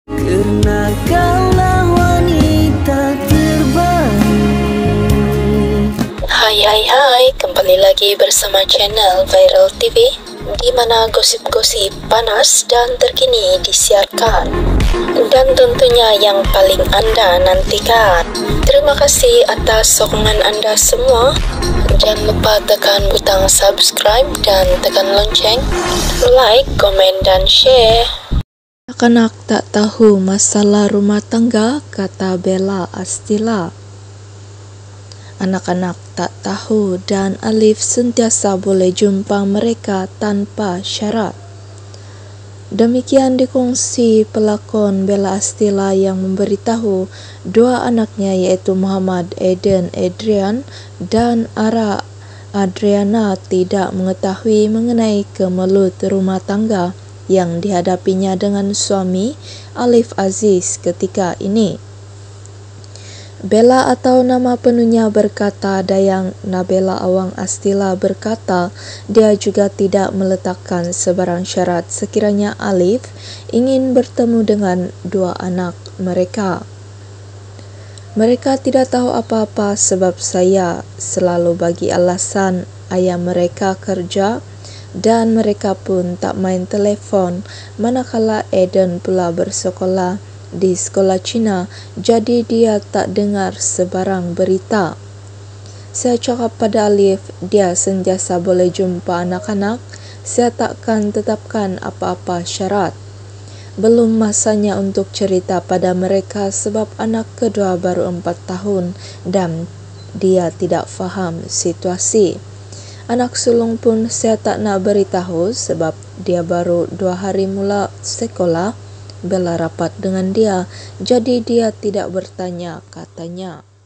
Karena kaulah wanita terbaik. Hai, kembali lagi bersama channel Viral TV, di mana gosip-gosip panas dan terkini disiarkan, dan tentunya yang paling Anda nantikan. Terima kasih atas sokongan Anda semua. Jangan lupa tekan butang subscribe dan tekan lonceng, like, komen, dan share. Anak-anak tak tahu masalah rumah tangga, kata Bella Astila. Anak-anak tak tahu dan Alif sentiasa boleh jumpa mereka tanpa syarat. Demikian dikongsi pelakon Bella Astila yang memberitahu dua anaknya yaitu Muhammad Eden Adrian dan Ara Adriana tidak mengetahui mengenai kemelut rumah tangga yang dihadapinya dengan suami Alif Aziz ketika ini. Bella atau nama penuhnya berkata Dayang Nabela Awang Astila berkata dia juga tidak meletakkan sebarang syarat sekiranya Alif ingin bertemu dengan dua anak mereka. Mereka tidak tahu apa-apa sebab saya selalu bagi alasan ayah mereka kerja dan mereka pun tak main telefon manakala Eden pula bersekolah di sekolah Cina, jadi dia tak dengar sebarang berita. Saya cakap pada Alif, dia sentiasa boleh jumpa anak-anak, saya takkan tetapkan apa-apa syarat. Belum masanya untuk cerita pada mereka sebab anak kedua baru 4 tahun dan dia tidak faham situasi. Anak sulung pun saya tak nak beritahu sebab dia baru 2 hari mula sekolah. Bella rapat dengan dia, jadi dia tidak bertanya, katanya.